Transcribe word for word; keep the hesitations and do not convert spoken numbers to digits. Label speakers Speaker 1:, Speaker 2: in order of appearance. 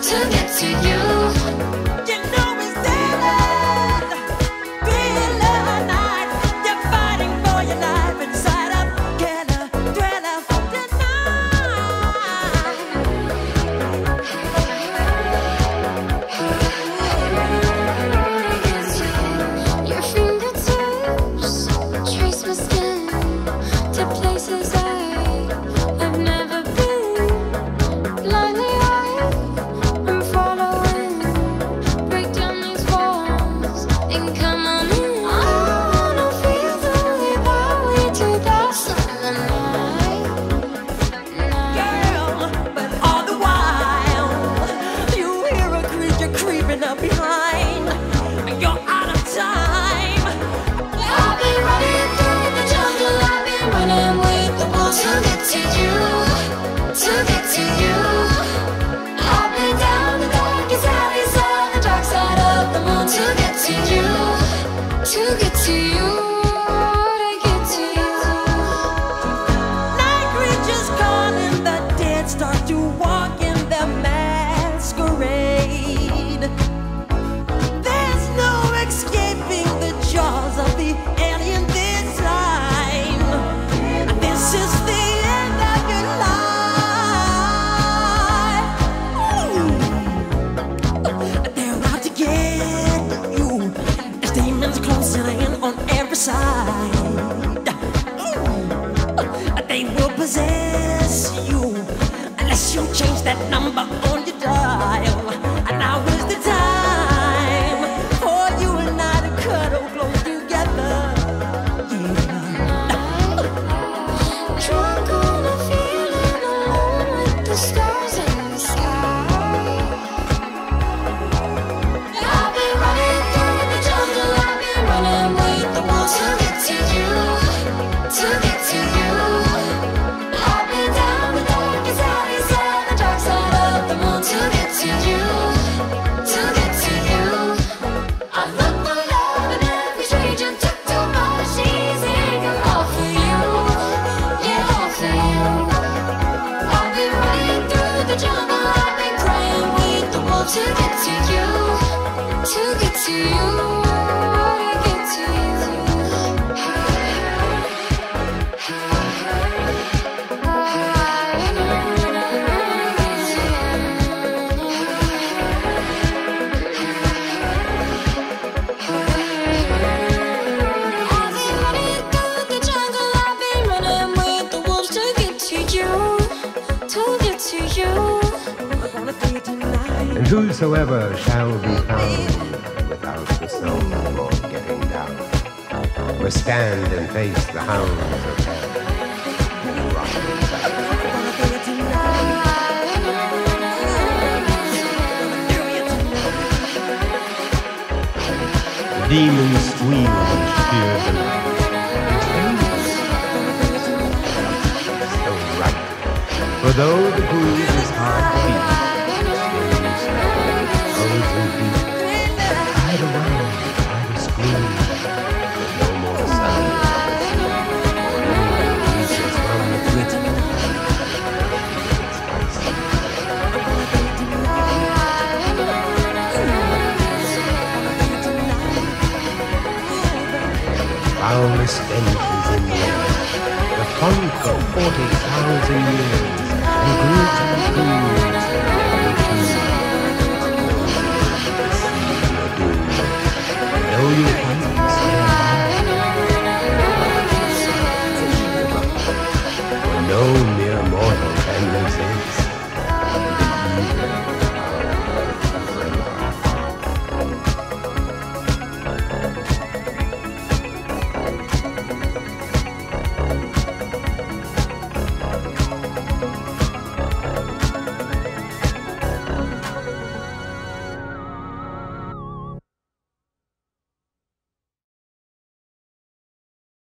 Speaker 1: to get to you. You know it's daylight, middle of the night. You're fighting for your life inside a killer thriller tonight. Your fingertips trace my skin to places I've never been. Blindly I'm following. Break down these walls and come on in. I wanna feel the way that we do that silent night. Girl, but all the while you hear a creature creeping up behind. You're out of time. I've been running through the jungle. I've been running with the wolves to get to you, to get to you. I've been down the darkest alleys on the dark side of the moon to get to you, to get to you, to get to you. Night creatures calling, the dead start to walk in their masquerade. There's no escaping the jaws of the alien this time. This is the end of your life. Ooh. They're out to get you. There's demons closing in on every side. Ooh. They will possess you unless you change that number on your dial. And now is the time for you and I to cuddle close together. Yeah. Drunk on a feeling alone with the stars in the sky. I've been running through the jungle. I've been running with the wolves to get to you, to get to you. I've been down the darkest alleys on the dark side of the moon to get to you, to get to you. I look for love in every stranger, took too much easy, all for you, yeah, all for you. I've been running through the jungle. I've been crying with the wolves to get to you, to get to you, to get to you. I've been running through the jungle. I've been running with the wolves to get to you, to get to you. We're gonna be tonight.
Speaker 2: And whosoever shall be found without the soul or getting down, must stand and face the hounds of hell. The demons squeal and fear the light. So right. For though the groove is hard to beat, roads and feet, hide around, try to scream, but no more sound or anyone reaches from the grit. Foul stench is in the air, the funk of forty thousand years, and grit and grooves never choose. Your doom, know you can't stay alive. For no mere mortal can resist